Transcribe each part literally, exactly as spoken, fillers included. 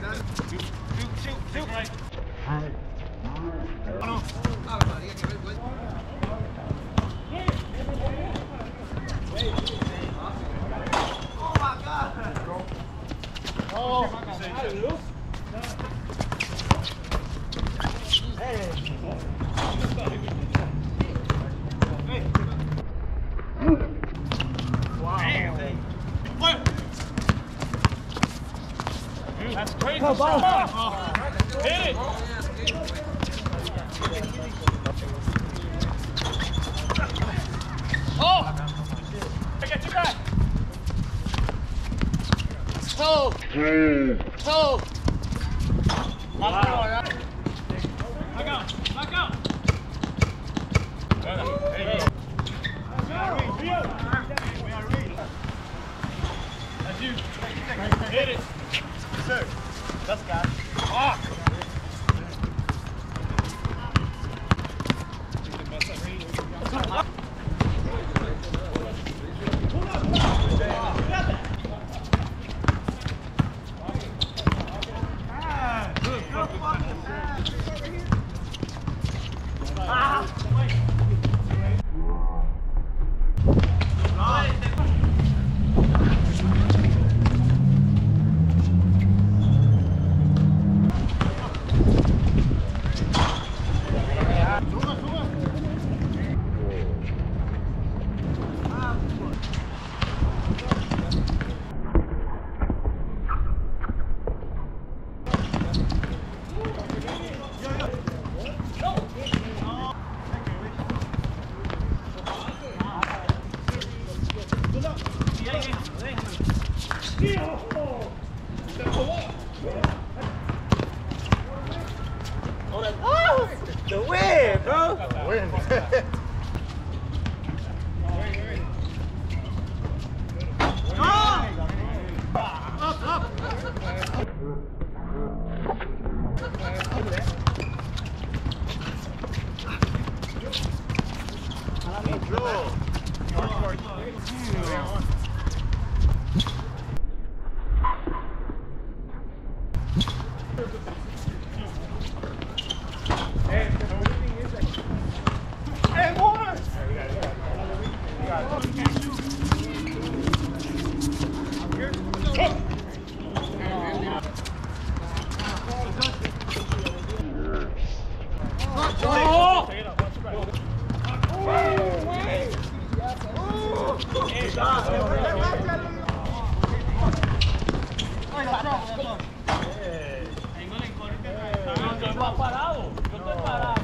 Shoot, shoot, shoot. Right. Oh, no. Oh my God. Oh, hey. Wow. Damn. That's crazy. Oh, oh. Hit it. Oh. I got you back. Toe. Toe. Wow. Back out. Back out. There you go. That's you. Hit it. Yes, sir. That's got it. Oh. Oh, the wind, bro. The wind. Up, up. Parado, yo estoy parado.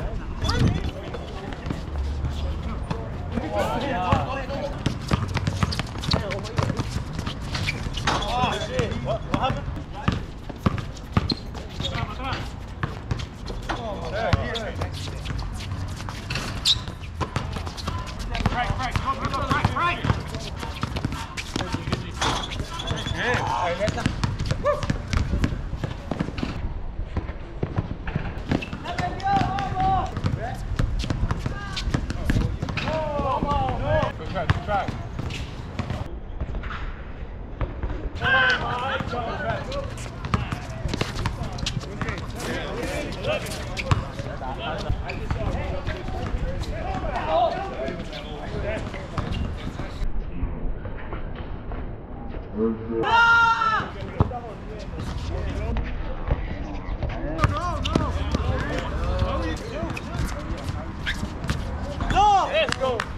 Oh, shit. What, what happened? Right, right, go, go, go, right, right. Yeah. Try, try. No! Let's go!